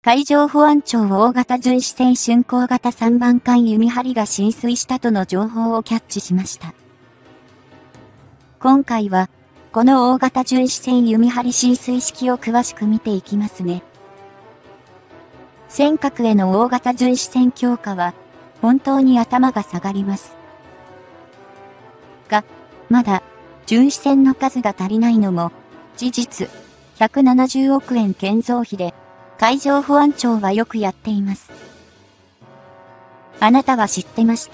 海上保安庁大型巡視船巡航型3番艦弓張が浸水したとの情報をキャッチしました。今回は、この大型巡視船弓張浸水式を詳しく見ていきますね。尖閣への大型巡視船強化は、本当に頭が下がります。が、まだ、巡視船の数が足りないのも、事実、170億円建造費で、海上保安庁はよくやっています。あなたは知ってました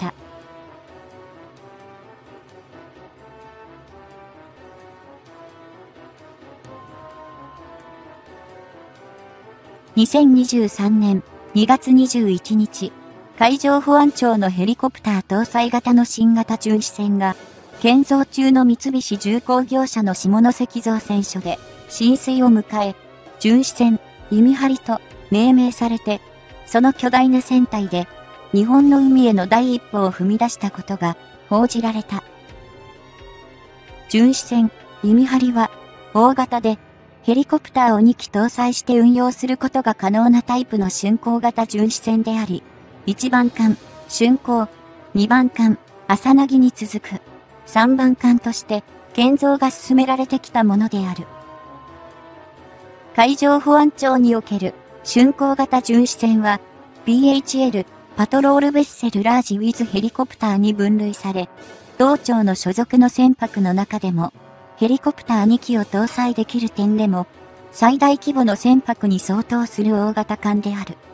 ？2023年2月21日、海上保安庁のヘリコプター搭載型の新型巡視船が、建造中の三菱重工業者の下関造船所で浸水を迎え、巡視船弓張と命名されて、その巨大な船体で日本の海への第一歩を踏み出したことが報じられた。巡視船弓張は大型でヘリコプターを2機搭載して運用することが可能なタイプの巡航型巡視船であり、1番艦巡航、2番艦朝凪に続く3番艦として建造が進められてきたものである。海上保安庁における巡航型巡視船は PHL パトロールベッセルラージウィズヘリコプターに分類され、同庁の所属の船舶の中でもヘリコプター2機を搭載できる点でも最大規模の船舶に相当する大型艦である。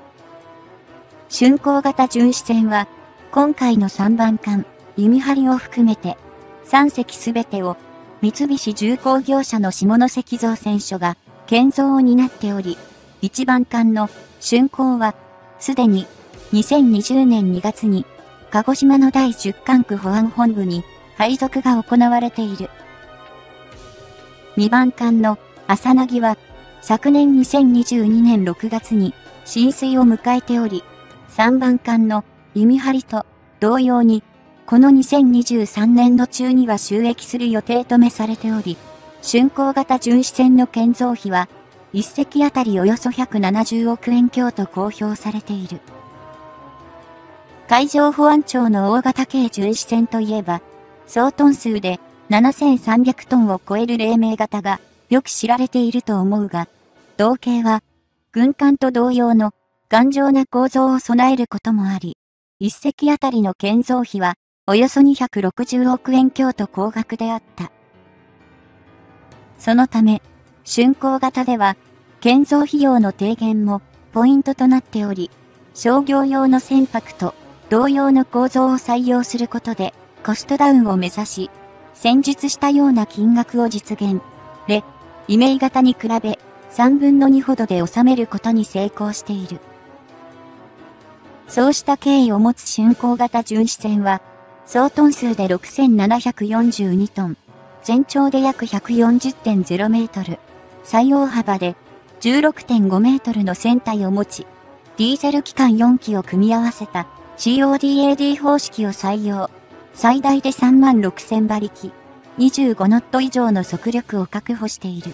巡航型巡視船は今回の3番艦弓張を含めて3隻すべてを三菱重工業者の下関造船所が建造を担っており、1番艦の巡航はすでに2020年2月に鹿児島の第10管区保安本部に配属が行われている。2番艦の朝凪は昨年2022年6月に浸水を迎えており、3番艦の弓張と同様にこの2023年度中には就役する予定とめされており、巡航型巡視船の建造費は1隻あたりおよそ170億円強と公表されている。海上保安庁の大型軽巡視船といえば、総トン数で7300トンを超える黎明型がよく知られていると思うが、同型は軍艦と同様の頑丈な構造を備えることもあり、1隻あたりの建造費はおよそ260億円強と高額であった。そのため、巡航型では建造費用の低減もポイントとなっており、商業用の船舶と同様の構造を採用することでコストダウンを目指し、戦術したような金額を実現。イメイ型に比べ3分の2ほどで収めることに成功している。そうした経緯を持つ巡航型巡視船は、総トン数で6742トン、全長で約 140.0 メートル、最大幅で 16.5 メートルの船体を持ち、ディーゼル機関4機を組み合わせた CODAD 方式を採用。最大で36000馬力、25ノット以上の速力を確保している。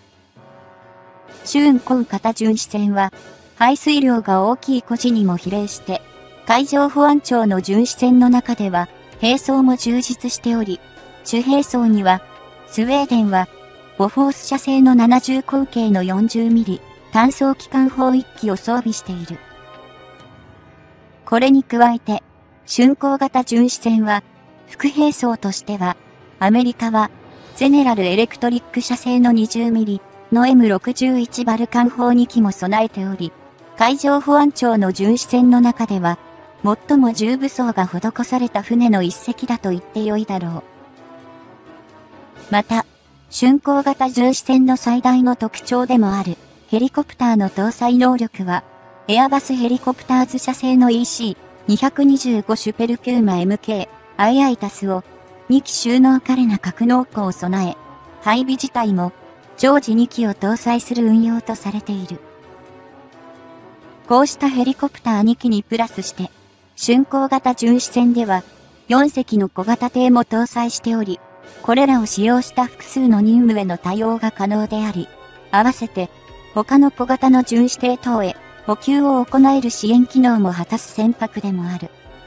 巡航型巡視船は、排水量が大きい孤児にも比例して、海上保安庁の巡視船の中では、兵装も充実しており、主兵装には、スウェーデンは、ボフォース社製の70口径の40ミリ単装機関砲1機を装備している。これに加えて、巡航型巡視船は、副兵装としては、アメリカは、ゼネラルエレクトリック社製の20ミリの M61 バルカン砲2機も備えており、海上保安庁の巡視船の中では、最も重武装が施された船の一隻だと言ってよいだろう。また、巡航型巡視船の最大の特徴でもある、ヘリコプターの搭載能力は、エアバスヘリコプターズ社製の EC225 シュペルピューマ MK、II タスを、2機収納可な格納庫を備え、配備自体も、常時2機を搭載する運用とされている。こうしたヘリコプター2機にプラスして、巡航型巡視船では、4隻の小型艇も搭載しており、これらを使用した複数の任務への対応が可能であり、合わせて他の小型の巡視艇等へ補給を行える支援機能も果たす船舶でもある。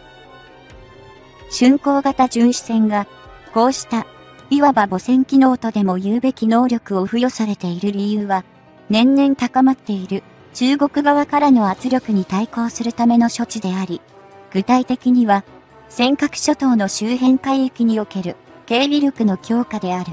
巡航型巡視船が、こうした、いわば母船機能とでも言うべき能力を付与されている理由は、年々高まっている中国側からの圧力に対抗するための処置であり、具体的には、尖閣諸島の周辺海域における警備力の強化である。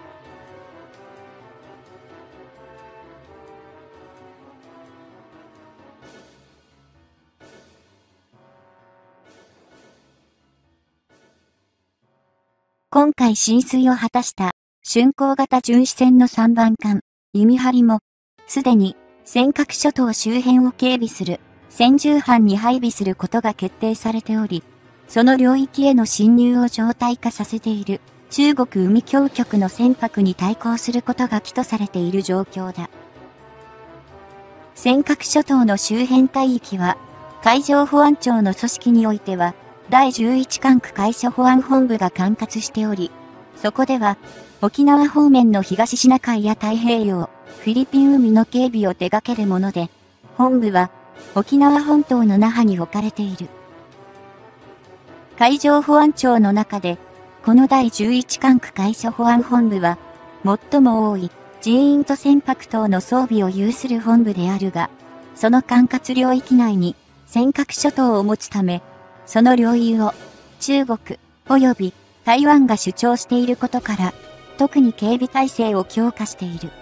今回進水を果たした巡航型巡視船の3番艦、弓張も、すでに尖閣諸島周辺を警備する専従班に配備することが決定されており、その領域への侵入を常態化させている中国海峡局の船舶に対抗することが起とされている状況だ。尖閣諸島の周辺海域は、海上保安庁の組織においては、第11管区海上保安本部が管轄しており、そこでは、沖縄方面の東シナ海や太平洋、フィリピン海の警備を手掛けるもので、本部は沖縄本島の那覇に置かれている。海上保安庁の中で、この第11管区海上保安本部は、最も多い人員と船舶等の装備を有する本部であるが、その管轄領域内に尖閣諸島を持つため、その領有を中国及び台湾が主張していることから、特に警備体制を強化している。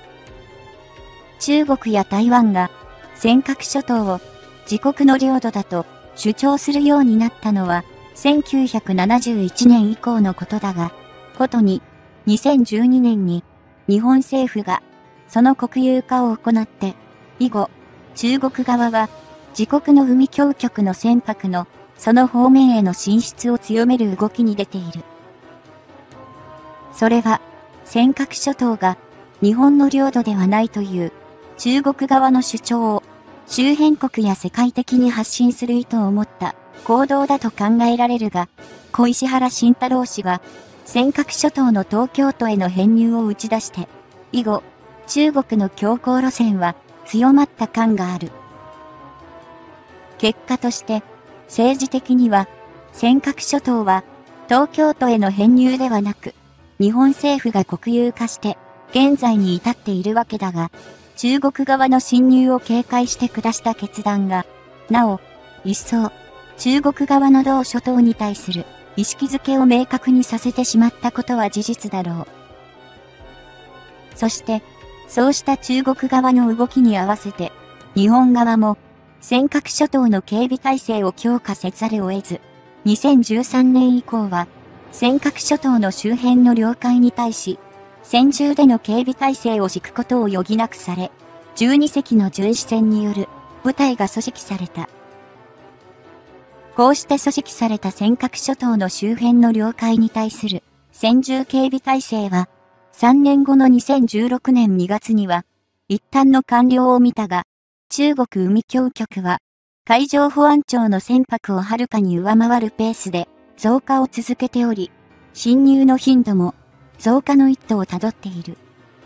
中国や台湾が尖閣諸島を自国の領土だと主張するようになったのは1971年以降のことだが、ことに2012年に日本政府がその国有化を行って、以後中国側は自国の海峡局の船舶のその方面への進出を強める動きに出ている。それは尖閣諸島が日本の領土ではないという中国側の主張を周辺国や世界的に発信する意図を持った行動だと考えられるが、小石原慎太郎氏は尖閣諸島の東京都への編入を打ち出して、以後中国の強硬路線は強まった感がある。結果として政治的には尖閣諸島は東京都への編入ではなく、日本政府が国有化して現在に至っているわけだが、中国側の侵入を警戒して下した決断が、なお一層中国側の同諸島に対する意識づけを明確にさせてしまったことは事実だろう。そして、そうした中国側の動きに合わせて、日本側も尖閣諸島の警備体制を強化せざるを得ず、2013年以降は、尖閣諸島の周辺の領海に対し、専従での警備体制を敷くことを余儀なくされ、12隻の巡視船による部隊が組織された。こうして組織された尖閣諸島の周辺の領海に対する専従警備体制は、3年後の2016年2月には、一旦の完了を見たが、中国海峡局は、海上保安庁の船舶をはるかに上回るペースで増加を続けており、侵入の頻度も増加の一途をたどっている。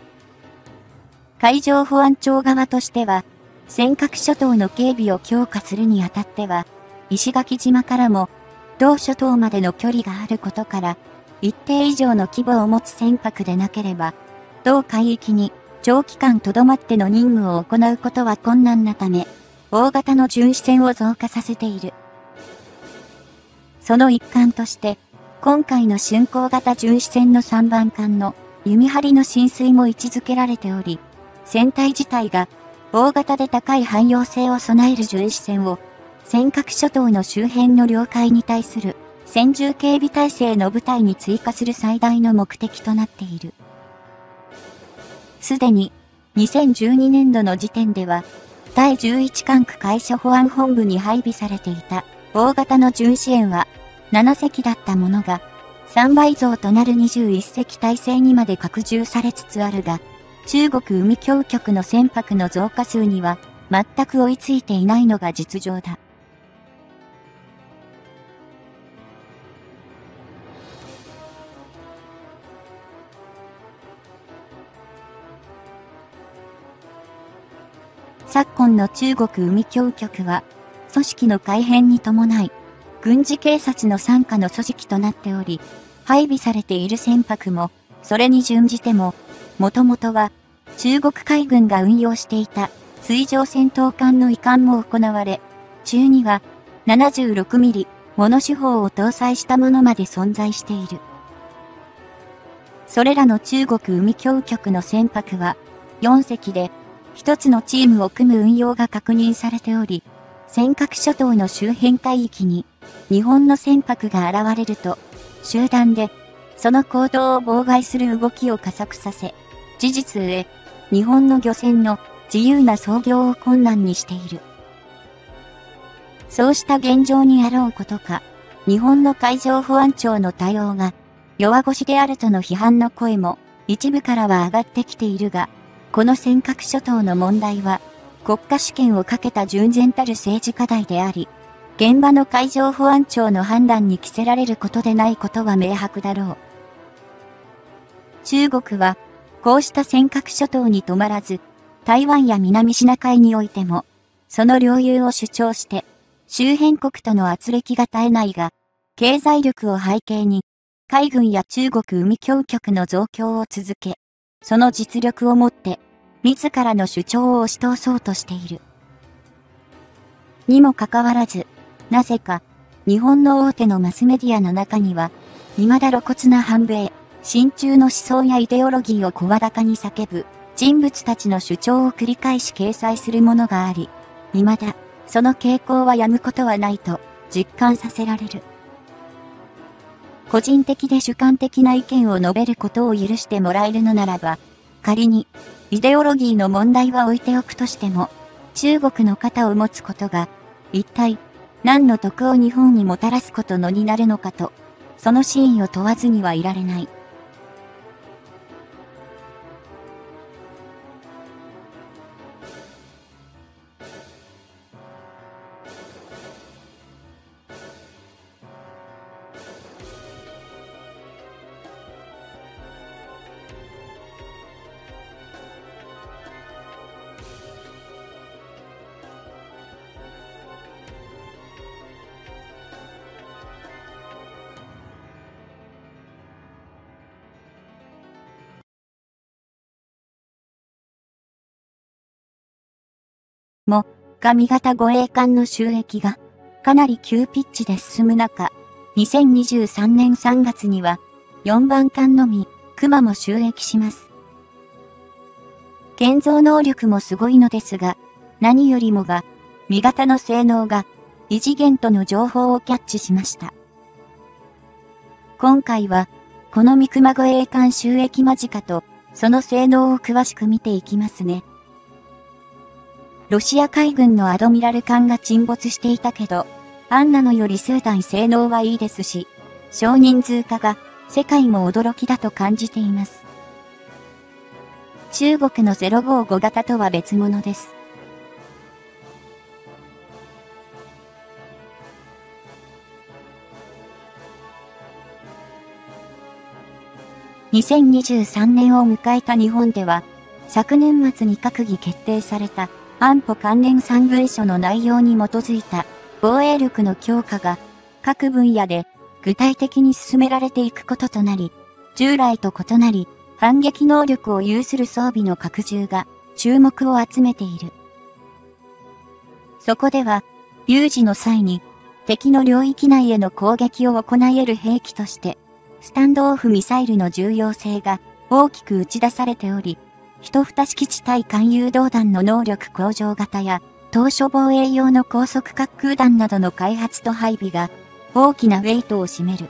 海上保安庁側としては、尖閣諸島の警備を強化するにあたっては、石垣島からも同諸島までの距離があることから、一定以上の規模を持つ船舶でなければ、同海域に長期間留まっての任務を行うことは困難なため、大型の巡視船を増加させている。その一環として、今回の巡航型巡視船の3番艦の弓張の進水も位置づけられており、船体自体が大型で高い汎用性を備える巡視船を尖閣諸島の周辺の領海に対する専従警備体制の部隊に追加する最大の目的となっている。すでに2012年度の時点では、第11管区海上保安本部に配備されていた大型の巡視船は7隻だったものが、3倍増となる21隻体制にまで拡充されつつあるが、中国海峡局の船舶の増加数には全く追いついていないのが実情だ。 昨今の中国海峡局は、組織の改変に伴い、軍事警察の傘下の組織となっており、配備されている船舶も、それに準じても、もともとは、中国海軍が運用していた水上戦闘艦の移管も行われ、中には、76ミリ、モノ手法を搭載したものまで存在している。それらの中国海峡局の船舶は、4隻で、一つのチームを組む運用が確認されており、尖閣諸島の周辺海域に、日本の船舶が現れると、集団で、その行動を妨害する動きを加速させ、事実上、日本の漁船の自由な操業を困難にしている。そうした現状にあろうことか、日本の海上保安庁の対応が弱腰であるとの批判の声も一部からは上がってきているが、この尖閣諸島の問題は国家主権をかけた純然たる政治課題であり、現場の海上保安庁の判断に着せられることでないことは明白だろう。中国はこうした尖閣諸島に止まらず、台湾や南シナ海においても、その領有を主張して、周辺国との圧力が絶えないが、経済力を背景に、海軍や中国海峡局の増強を続け、その実力をもって、自らの主張を押し通そうとしている。にもかかわらず、なぜか、日本の大手のマスメディアの中には、未だ露骨な反米、親中の思想やイデオロギーを声高に叫ぶ人物たちの主張を繰り返し掲載するものがあり、未だ、その傾向はやむことはないと実感させられる。個人的で主観的な意見を述べることを許してもらえるのならば、仮にイデオロギーの問題は置いておくとしても、中国の肩を持つことが一体何の得を日本にもたらすことのになるのかと、その真意を問わずにはいられない。も、上型護衛艦の収益がかなり急ピッチで進む中、2023年3月には4番艦のみ、熊も収益します。建造能力もすごいのですが、何よりもが、味型の性能が異次元との情報をキャッチしました。今回は、この三熊護衛艦収益間近と、その性能を詳しく見ていきますね。ロシア海軍のアドミラル艦が沈没していたけど、アンナのより数段性能はいいですし、少人数化が世界も驚きだと感じています。中国の055型とは別物です。2023年を迎えた日本では、昨年末に閣議決定された安保関連3文書の内容に基づいた防衛力の強化が各分野で具体的に進められていくこととなり、従来と異なり反撃能力を有する装備の拡充が注目を集めている。そこでは、有事の際に敵の領域内への攻撃を行える兵器として、スタンドオフミサイルの重要性が大きく打ち出されており、一蓋式地対艦誘導弾の能力向上型や、島嶼防衛用の高速滑空弾などの開発と配備が大きなウェイトを占める。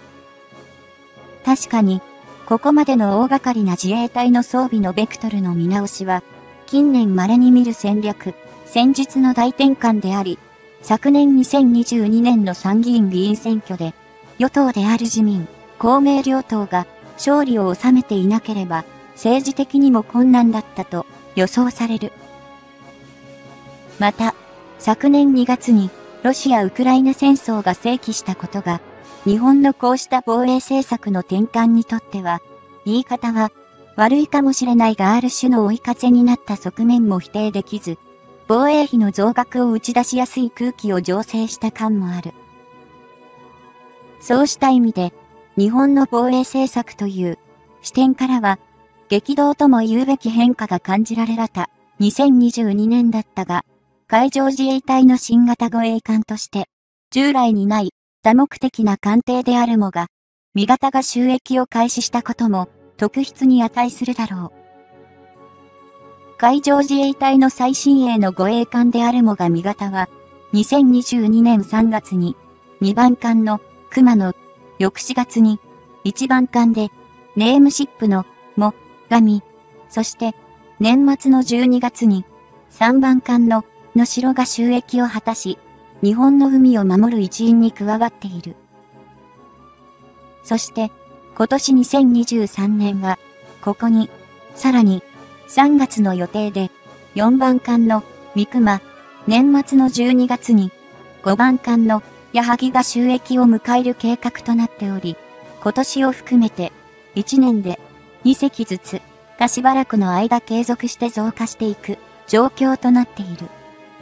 確かに、ここまでの大掛かりな自衛隊の装備のベクトルの見直しは、近年稀に見る戦略、戦術の大転換であり、昨年2022年の参議院議員選挙で、与党である自民、公明両党が勝利を収めていなければ、政治的にも困難だったと予想される。また、昨年2月にロシア・ウクライナ戦争が正規したことが、日本のこうした防衛政策の転換にとっては、言い方は悪いかもしれないがある種の追い風になった側面も否定できず、 防衛費の増額を打ち出しやすい空気を醸成した感もある。そうした意味で、日本の防衛政策という視点からは、激動とも言うべき変化が感じられた2022年だったが、海上自衛隊の新型護衛艦として、従来にない多目的な艦艇であるもが、味方が収益を開始したことも特筆に値するだろう。海上自衛隊の最新鋭の護衛艦であるもが味方は、2022年3月に2番艦の熊野、翌4月に1番艦でネームシップのも、神、そして年末の12月に3番艦の能代が収益を果たし、日本の海を守る一員に加わっている。そして今年2023年は、ここにさらに3月の予定で4番艦の三熊、年末の12月に5番艦の矢作が収益を迎える計画となっており、今年を含めて1年で2隻ずつがしばらくの間継続して増加していく状況となっている。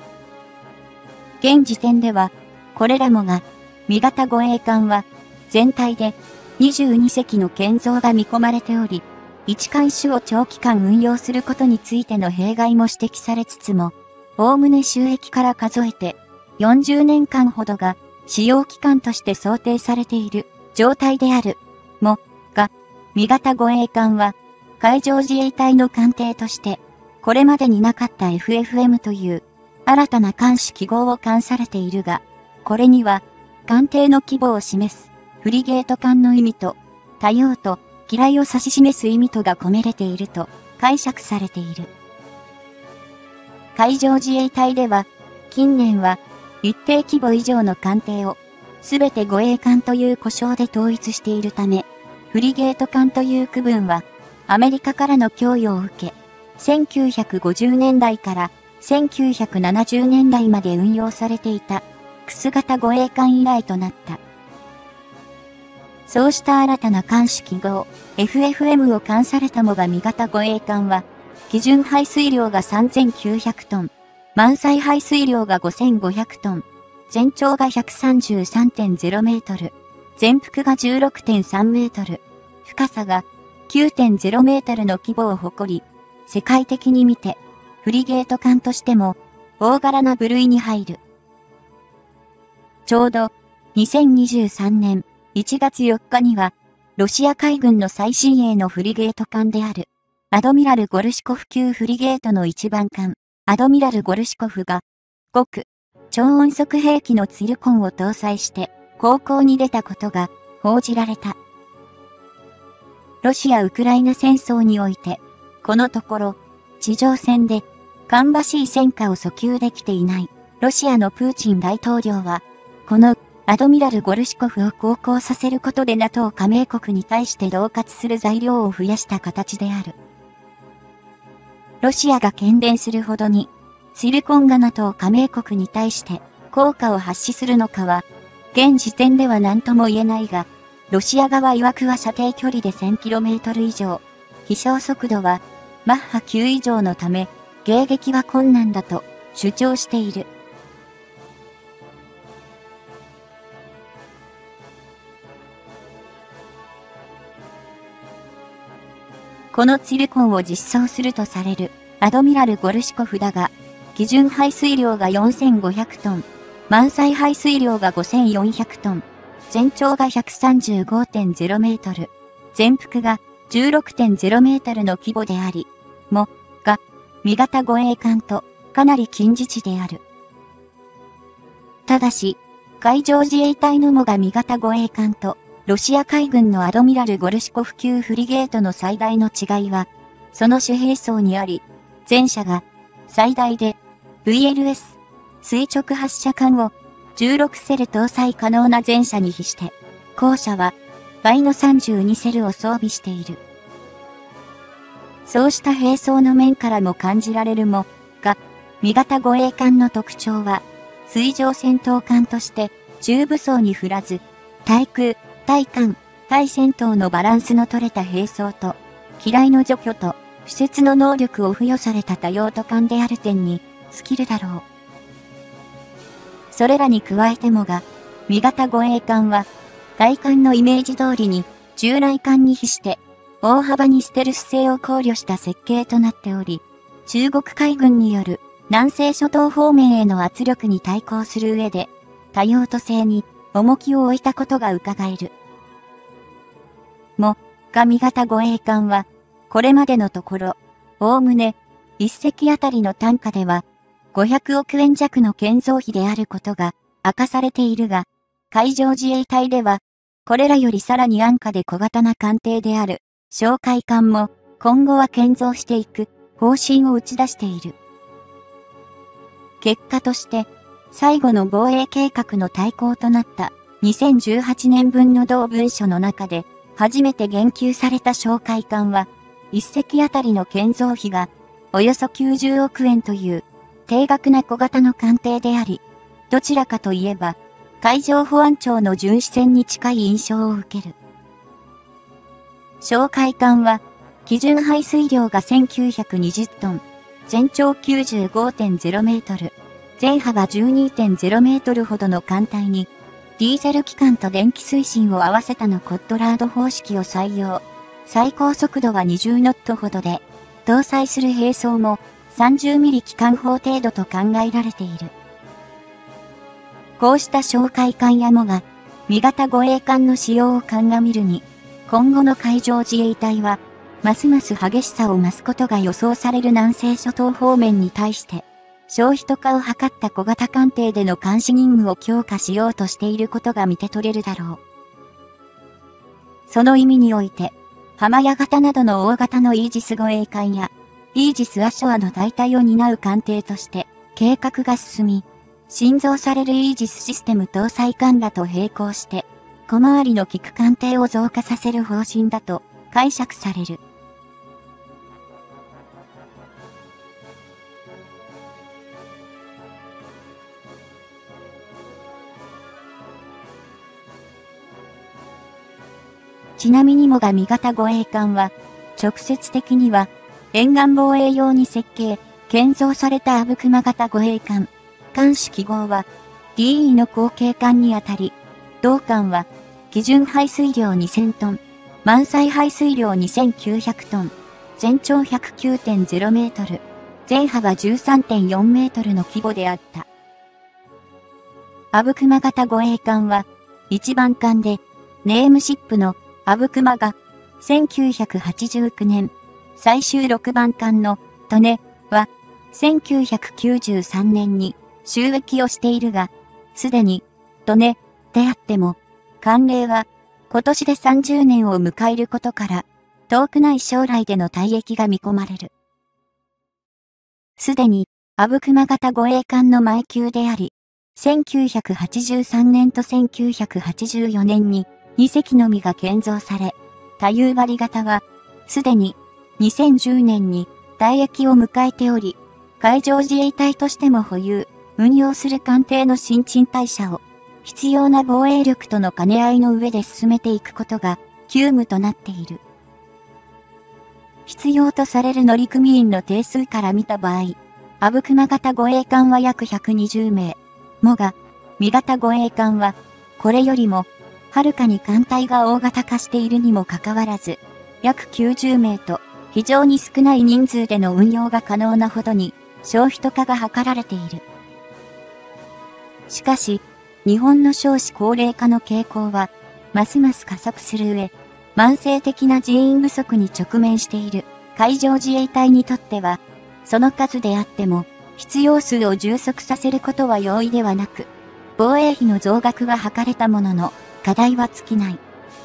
現時点では、これらもが、味方護衛艦は、全体で22隻の建造が見込まれており、一艦種を長期間運用することについての弊害も指摘されつつも、おおむね収益から数えて、40年間ほどが使用期間として想定されている状態である。も、が、味方護衛艦は、海上自衛隊の艦艇として、これまでになかった FFM という、新たな艦種記号を冠されているが、これには、艦艇の規模を示す、フリゲート艦の意味と、多用と、機雷を指し示す意味とが込められていると解釈されている。海上自衛隊では、近年は、一定規模以上の艦艇を、すべて護衛艦という呼称で統一しているため、フリゲート艦という区分は、アメリカからの供与を受け、1950年代から1970年代まで運用されていた、クス型護衛艦以来となった。そうした新たな艦種記号、FFM を冠されたもが味方護衛艦は、基準排水量が3900トン、満載排水量が5500トン、全長が 133.0 メートル、全幅が 16.3 メートル、深さが 9.0 メートルの規模を誇り、世界的に見て、フリゲート艦としても、大柄な部類に入る。ちょうど、2023年1月4日には、ロシア海軍の最新鋭のフリゲート艦である、アドミラル・ゴルシコフ級フリゲートの一番艦、アドミラル・ゴルシコフが、極、超音速兵器のツィルコンを搭載して、航行に出たことが報じられた。ロシア・ウクライナ戦争において、このところ、地上戦で、芳しい戦果を訴求できていない、ロシアのプーチン大統領は、この、アドミラル・ゴルシコフを航行させることで NATO 加盟国に対して恫喝する材料を増やした形である。ロシアが喧伝するほどに、ツィルコンが NATO 加盟国に対して効果を発揮するのかは、現時点では何とも言えないが、ロシア側曰くは射程距離で 1000km 以上、飛翔速度はマッハ9以上のため、迎撃は困難だと主張している。このツィルコンを実装するとされるアドミラル・ゴルシコフだが、基準排水量が4500トン、満載排水量が5400トン、全長が 135.0 メートル、全幅が 16.0 メートルの規模であり、も、が、味方護衛艦とかなり近似値である。ただし、海上自衛隊のもが味方護衛艦と、ロシア海軍のアドミラル・ゴルシコフ級フリゲートの最大の違いは、その主兵装にあり、前者が最大で VLS 垂直発射管を16セル搭載可能な前者に比して、後者は倍の32セルを装備している。そうした兵装の面からも感じられるも、が、味方護衛艦の特徴は、水上戦闘艦として中武装に振らず、対空、対艦、対戦闘のバランスの取れた兵装と、機雷の除去と、不設の能力を付与された多用途艦である点に尽きるだろう。それらに加えてもが、味方護衛艦は、外観のイメージ通りに、従来艦に比して、大幅にステルス性を考慮した設計となっており、中国海軍による南西諸島方面への圧力に対抗する上で、多用途性に重きを置いたことが伺える。味方護衛艦は、これまでのところ、おおむね、一隻あたりの単価では、500億円弱の建造費であることが明かされているが、海上自衛隊では、これらよりさらに安価で小型な艦艇である、哨戒艦も今後は建造していく方針を打ち出している。結果として、最後の防衛計画の大綱となった2018年分の同文書の中で、初めて言及された哨戒艦は、一隻あたりの建造費がおよそ90億円という低額な小型の艦艇であり、どちらかといえば海上保安庁の巡視船に近い印象を受ける。哨戒艦は基準排水量が1920トン、全長 95.0 メートル、全幅 12.0 メートルほどの艦隊に、ディーゼル機関と電気推進を合わせたのコッドラード方式を採用。最高速度は20ノットほどで、搭載する兵装も30ミリ機関砲程度と考えられている。こうした哨戒艦やが、味方護衛艦の使用を鑑みるに、今後の海上自衛隊は、ますます激しさを増すことが予想される南西諸島方面に対して、小人化を図った小型艦艇での監視任務を強化しようとしていることが見て取れるだろう。その意味において、浜屋型などの大型のイージス護衛艦や、イージス・アショアの代替を担う艦艇として、計画が進み、新造されるイージスシステム搭載艦らと並行して、小回りの利く艦艇を増加させる方針だと解釈される。ちなみにもが味方護衛艦は、直接的には、沿岸防衛用に設計、建造された阿武隈型護衛艦。艦種記号は、DE の後継艦にあたり、同艦は、基準排水量2000トン、満載排水量2900トン、全長 109.0 メートル、全幅 13.4 メートルの規模であった。阿武隈型護衛艦は、一番艦で、ネームシップの阿武隈が、1989年、最終6番艦の利根は、1993年に就役をしているが、すでに利根であっても、艦齢は今年で30年を迎えることから、遠くない将来での退役が見込まれる。すでに、阿武隈型護衛艦の前級であり、1983年と1984年に2隻のみが建造され、多遊張型は、すでに2010年に退役を迎えており、海上自衛隊としても保有、運用する艦艇の新陳代謝を、必要な防衛力との兼ね合いの上で進めていくことが急務となっている。必要とされる乗組員の定数から見た場合、阿武隈型護衛艦は約120名。もが、味型護衛艦は、これよりも、はるかに艦隊が大型化しているにもかかわらず、約90名と、非常に少ない人数での運用が可能なほどに、小人化が図られている。しかし、日本の少子高齢化の傾向は、ますます加速する上、慢性的な人員不足に直面している海上自衛隊にとっては、その数であっても、必要数を充足させることは容易ではなく、防衛費の増額は図れたものの、課題は尽きない。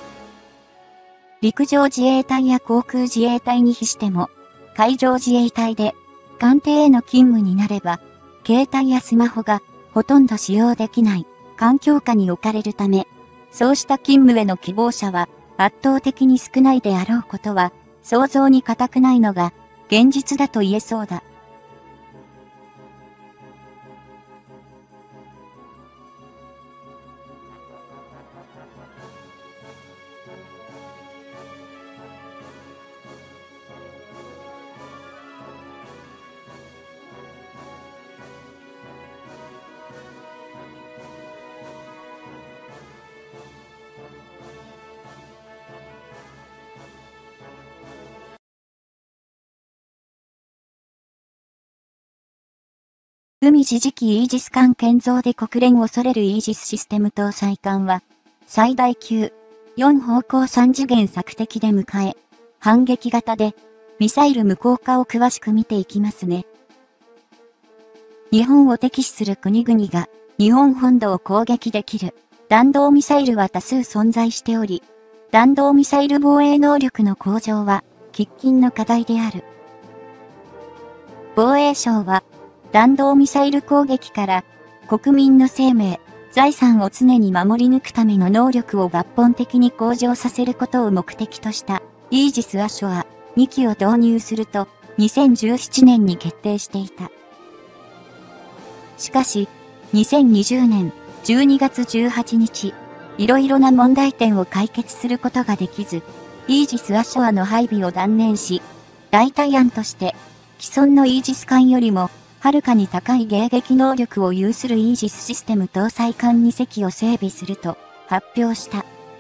陸上自衛隊や航空自衛隊に比しても、海上自衛隊で艦艇への勤務になれば、携帯やスマホがほとんど使用できない環境下に置かれるため、そうした勤務への希望者は圧倒的に少ないであろうことは、想像に難くないのが現実だと言えそうだ。 海自治機イージス艦建造で国連を恐れるイージスシステム搭載艦は、最大級、4方向3次元索敵で迎え、反撃型で、ミサイル無効化を詳しく見ていきますね。日本を敵視する国々が、日本本土を攻撃できる、弾道ミサイルは多数存在しており、弾道ミサイル防衛能力の向上は、喫緊の課題である。防衛省は、弾道ミサイル攻撃から、国民の生命、財産を常に守り抜くための能力を抜本的に向上させることを目的とした、イージス・アショア2機を導入すると、2017年に決定していた。しかし、2020年12月18日、いろいろな問題点を解決することができず、イージス・アショアの配備を断念し、代替案として、既存のイージス艦よりも、はるかに高い迎撃能力を有するイージスシステム搭載艦2隻を整備すると発表した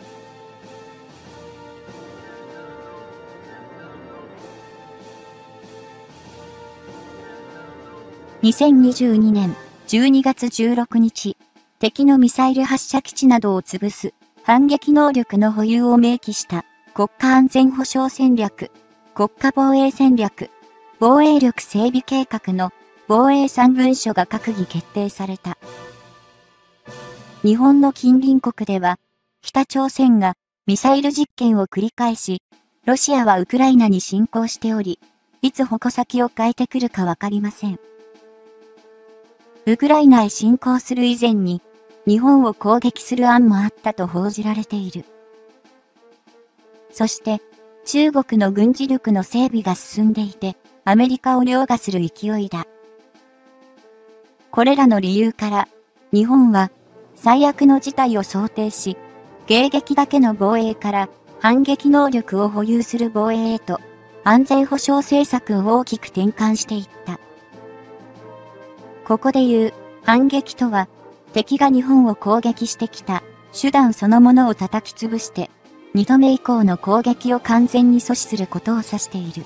。2022年12月16日、敵のミサイル発射基地などを潰す反撃能力の保有を明記した国家安全保障戦略、国家防衛戦略、防衛力整備計画の防衛3文書が閣議決定された。日本の近隣国では、北朝鮮がミサイル実験を繰り返し、ロシアはウクライナに侵攻しており、いつ矛先を変えてくるかわかりません。ウクライナへ侵攻する以前に、日本を攻撃する案もあったと報じられている。そして、中国の軍事力の整備が進んでいて、アメリカを凌駕する勢いだ。これらの理由から、日本は最悪の事態を想定し、迎撃だけの防衛から反撃能力を保有する防衛へと安全保障政策を大きく転換していった。ここで言う反撃とは、敵が日本を攻撃してきた手段そのものを叩き潰して、2度目以降の攻撃を完全に阻止することを指している。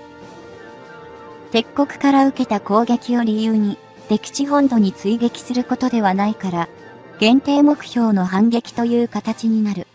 敵国から受けた攻撃を理由に、敵地本土に追撃することではないから、限定目標の反撃という形になる。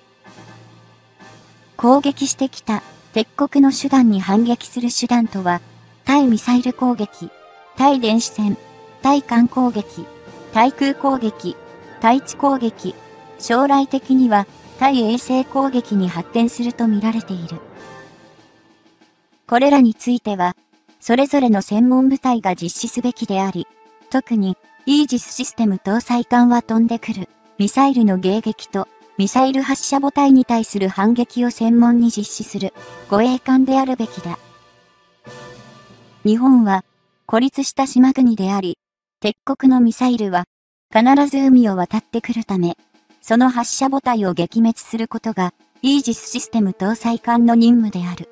攻撃してきた敵国の手段に反撃する手段とは、対ミサイル攻撃、対電子戦、対艦攻撃、対空攻撃、対地攻撃、将来的には対衛星攻撃に発展すると見られている。これらについては、それぞれの専門部隊が実施すべきであり、特に、イージスシステム搭載艦は飛んでくる、ミサイルの迎撃と、ミサイル発射母体に対する反撃を専門に実施する、護衛艦であるべきだ。日本は、孤立した島国であり、敵国のミサイルは、必ず海を渡ってくるため、その発射母体を撃滅することが、イージスシステム搭載艦の任務である。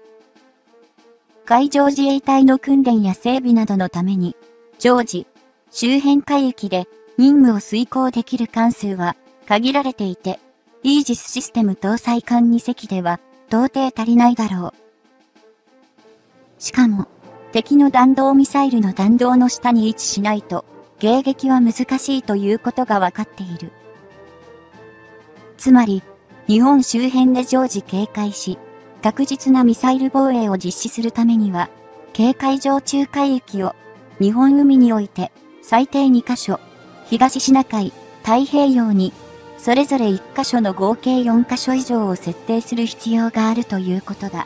海上自衛隊の訓練や整備などのために、常時、周辺海域で任務を遂行できる艦数は限られていて、イージスシステム搭載艦2隻では到底足りないだろう。しかも、敵の弾道ミサイルの弾道の下に位置しないと、迎撃は難しいということが分かっている。つまり、日本周辺で常時警戒し、確実なミサイル防衛を実施するためには、警戒上中海域を日本海において最低2カ所、東シナ海、太平洋にそれぞれ1カ所の合計4カ所以上を設定する必要があるということだ。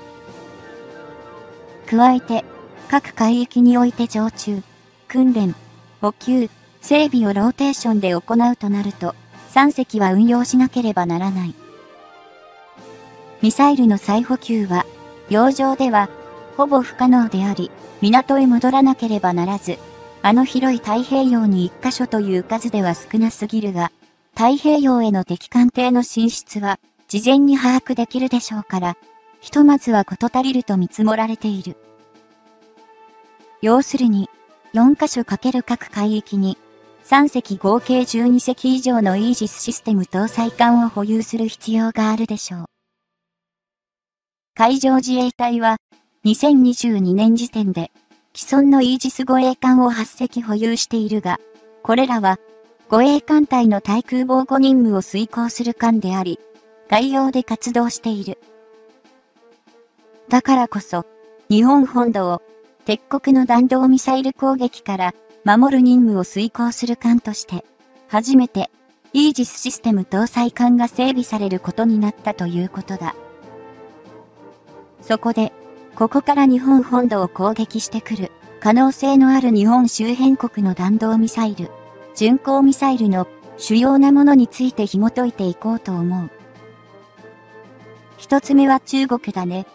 加えて、各海域において常駐、訓練、補給、整備をローテーションで行うとなると、3隻は運用しなければならない。ミサイルの再補給は、洋上では、ほぼ不可能であり、港へ戻らなければならず、あの広い太平洋に1カ所という数では少なすぎるが、太平洋への敵艦艇の進出は、事前に把握できるでしょうから、ひとまずは事足りると見積もられている。要するに、4カ所×各海域に、3隻合計12隻以上のイージスシステム搭載艦を保有する必要があるでしょう。海上自衛隊は、2022年時点で、 既存のイージス護衛艦を8隻保有しているが、これらは護衛艦隊の対空防護任務を遂行する艦であり、海洋で活動している。だからこそ、日本本土を敵国の弾道ミサイル攻撃から守る任務を遂行する艦として、初めてイージスシステム搭載艦が整備されることになったということだ。そこで、ここから日本本土を攻撃してくる可能性のある日本周辺国の弾道ミサイル、巡航ミサイルの主要なものについて紐解いていこうと思う。一つ目は中国だね。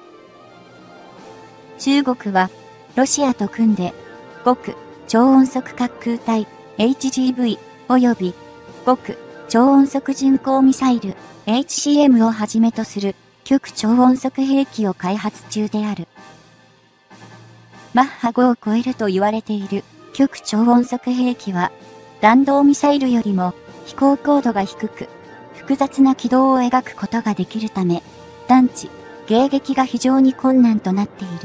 中国はロシアと組んで極超音速滑空体 HGV 及び極超音速巡航ミサイル HCM をはじめとする極超音速兵器を開発中である。マッハ5を超えると言われている極超音速兵器は弾道ミサイルよりも飛行高度が低く複雑な軌道を描くことができるため探知、迎撃が非常に困難となっている。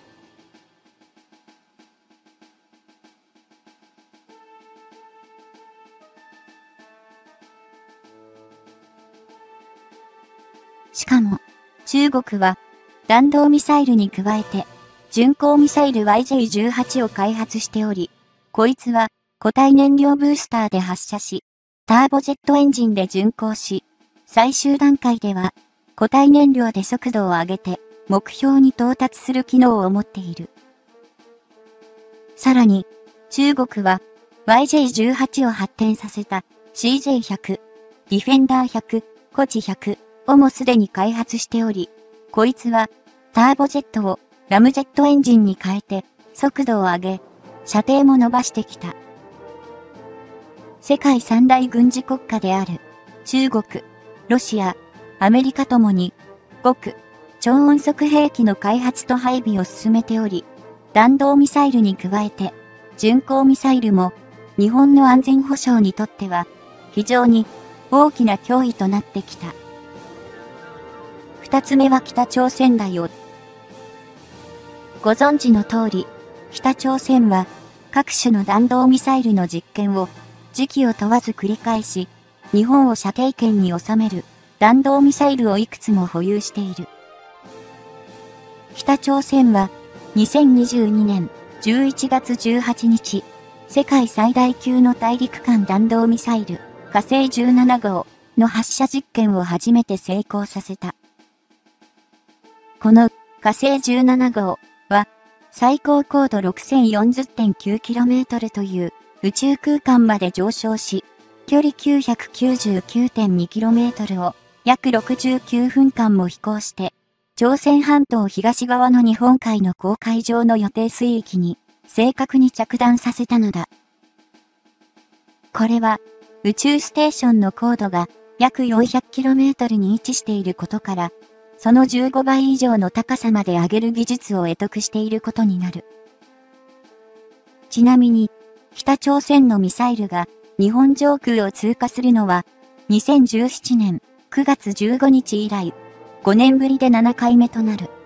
しかも、中国は弾道ミサイルに加えて、巡航ミサイル YJ-18 を開発しており、こいつは固体燃料ブースターで発射し、ターボジェットエンジンで巡航し、最終段階では固体燃料で速度を上げて目標に到達する機能を持っている。さらに、中国は YJ-18 を発展させた CJ-100、ディフェンダー100、コチ100をもすでに開発しており、こいつはターボジェットをラムジェットエンジンに変えて速度を上げ、射程も伸ばしてきた。世界三大軍事国家である中国、ロシア、アメリカともに極超音速兵器の開発と配備を進めており、弾道ミサイルに加えて巡航ミサイルも日本の安全保障にとっては非常に大きな脅威となってきた。二つ目は北朝鮮だよ。ご存知の通り、北朝鮮は各種の弾道ミサイルの実験を時期を問わず繰り返し、日本を射程圏に収める弾道ミサイルをいくつも保有している。北朝鮮は2022年11月18日、世界最大級の大陸間弾道ミサイル火星17号の発射実験を初めて成功させた。この火星17号は最高高度 6040.9km という宇宙空間まで上昇し、距離 999.2km を約69分間も飛行して、朝鮮半島東側の日本海の公海上の予定水域に正確に着弾させたのだ。これは宇宙ステーションの高度が約 400km に位置していることから、その15倍以上の高さまで上げる技術を得得していることになる。ちなみに、北朝鮮のミサイルが日本上空を通過するのは、2017年9月15日以来、5年ぶりで7回目となる。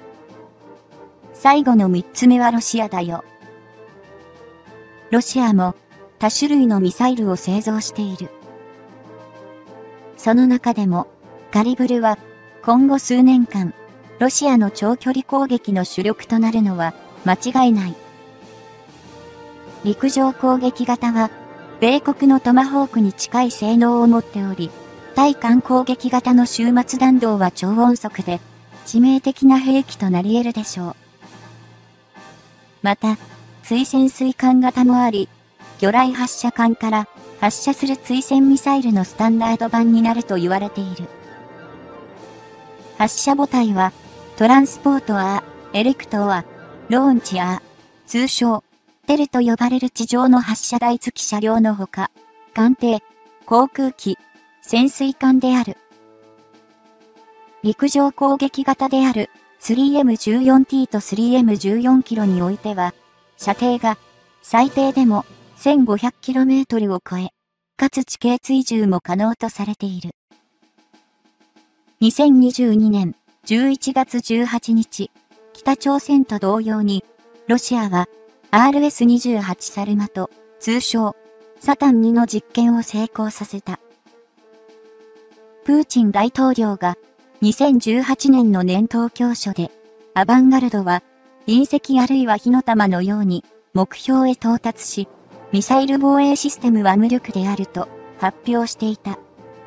最後の3つ目はロシアだよ。ロシアも多種類のミサイルを製造している。その中でも、カリブルは、今後数年間、ロシアの長距離攻撃の主力となるのは間違いない。陸上攻撃型は、米国のトマホークに近い性能を持っており、対艦攻撃型の終末弾道は超音速で、致命的な兵器となり得るでしょう。また、追潜水艦型もあり、魚雷発射管から発射する追潜ミサイルのスタンダード版になると言われている。発射母体は、トランスポートアー、エレクトア、ローンチアー、通称、テルと呼ばれる地上の発射台付き車両のほか、艦艇、航空機、潜水艦である。陸上攻撃型である 3M14T と 3M14 キロにおいては、射程が最低でも 1500km を超え、かつ地形追従も可能とされている。2022年11月18日、北朝鮮と同様に、 ロシアは RS-28 サルマト、通称サタン2の実験を成功させた。プーチン大統領が2018年の年頭教書で、アバンガルドは隕石あるいは火の玉のように目標へ到達し、ミサイル防衛システムは無力であると発表していた。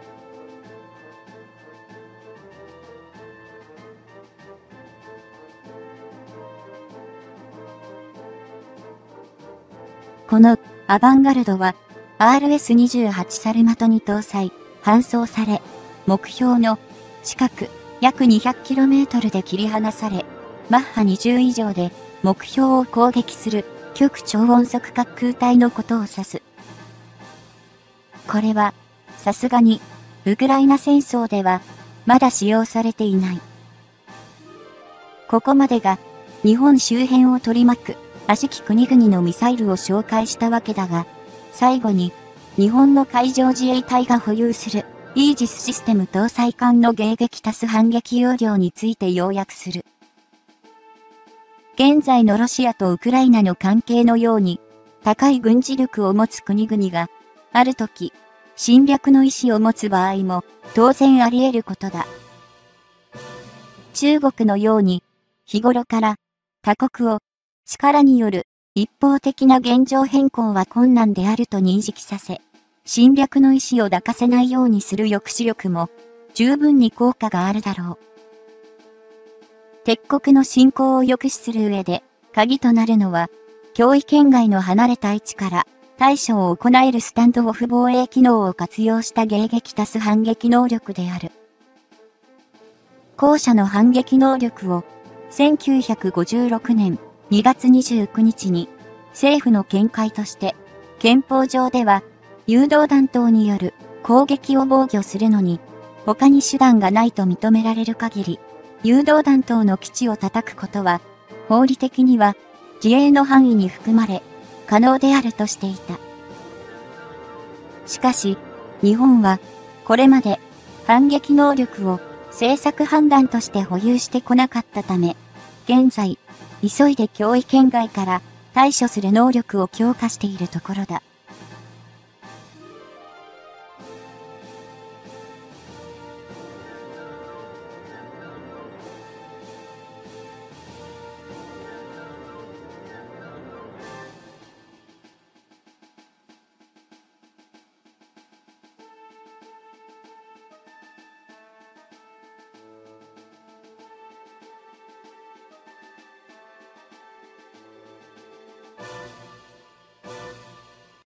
このアバンガルドは RS-28 サルマトに搭載、搬送され、目標の近く約 200km で切り離され、マッハ20以上で目標を攻撃する極超音速滑空体のことを指す。これはさすがにウクライナ戦争ではまだ使用されていない。ここまでが日本周辺を取り巻く悪しき国々のミサイルを紹介したわけだが、最後に日本の海上自衛隊が保有するイージスシステム搭載艦の迎撃多数反撃容量について要約する。現在のロシアとウクライナの関係のように、高い軍事力を持つ国々が、ある時、侵略の意思を持つ場合も、当然あり得ることだ。中国のように、日頃から他国を力による一方的な現状変更は困難であると認識させ、侵略の意思を抱かせないようにする抑止力も十分に効果があるだろう。敵国の侵攻を抑止する上で鍵となるのは、脅威圏外の離れた位置から対処を行えるスタンドオフ防衛機能を活用した迎撃多数反撃能力である。後者の反撃能力を1956年2月29日に政府の見解として憲法上では誘導弾頭による攻撃を防御するのに他に手段がないと認められる限り誘導弾頭の基地を叩くことは法理的には自衛の範囲に含まれ可能であるとしていた。しかし日本はこれまで反撃能力を政策判断として保有してこなかったため、現在急いで脅威圏外から対処する能力を強化しているところだ。